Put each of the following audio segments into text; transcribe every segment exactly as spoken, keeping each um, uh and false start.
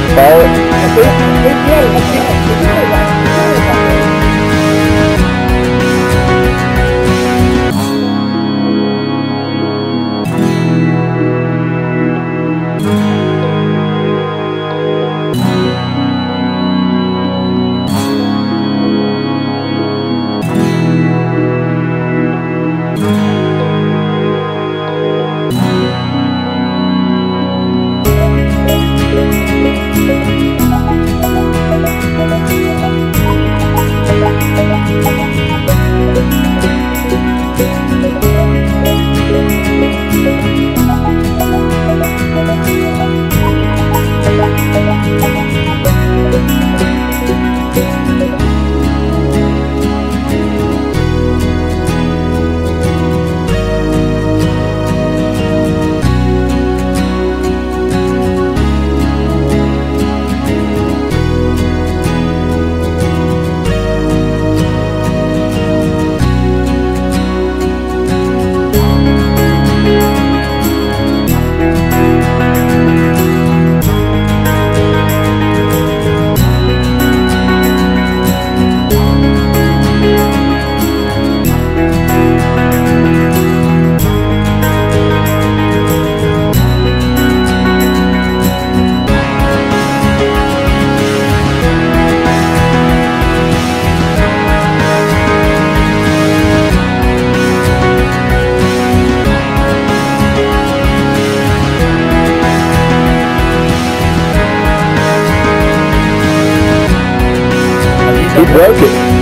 Follow it. He broke it.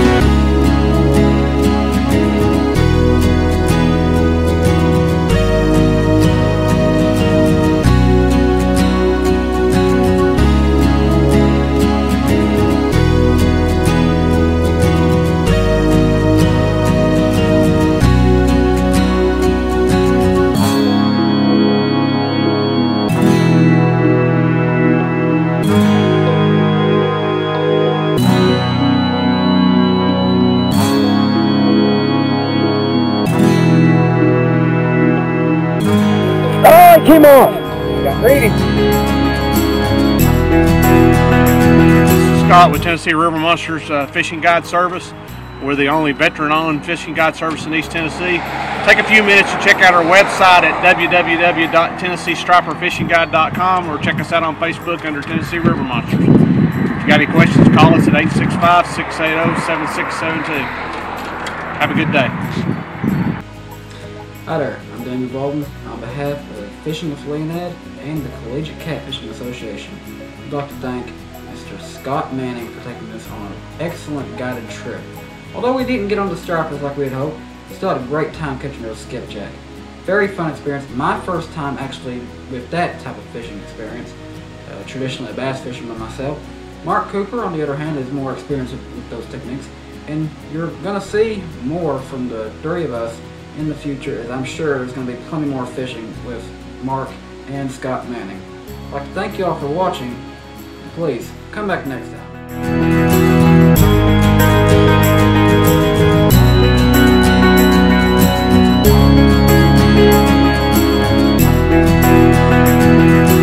Came off. Got ready. This is Scott with Tennessee River Monsters uh, Fishing Guide Service. We're the only veteran-owned fishing guide service in East Tennessee. Take a few minutes to check out our website at w w w dot tennessee striper fishing guide dot com or check us out on Facebook under Tennessee River Monsters. If you got any questions, call us at eight six five, six eight zero, seven six seven two. Have a good day. Hi there, I'm Daniel Baldwin on behalf of Fishing with Leinad and the Collegiate Catfishing Association. I'd like to thank Mister Scott Manning for taking us on an excellent guided trip. Although we didn't get on the stripers like we had hoped, we still had a great time catching those skipjack. Very fun experience. My first time actually with that type of fishing experience. Uh, traditionally a bass fisherman myself. Mark Cooper, on the other hand, is more experienced with, with those techniques. And you're going to see more from the three of us in the future, as I'm sure there's going to be plenty more fishing with Mark and Scott Manning. I'd like to thank you all for watching. Please come back next time.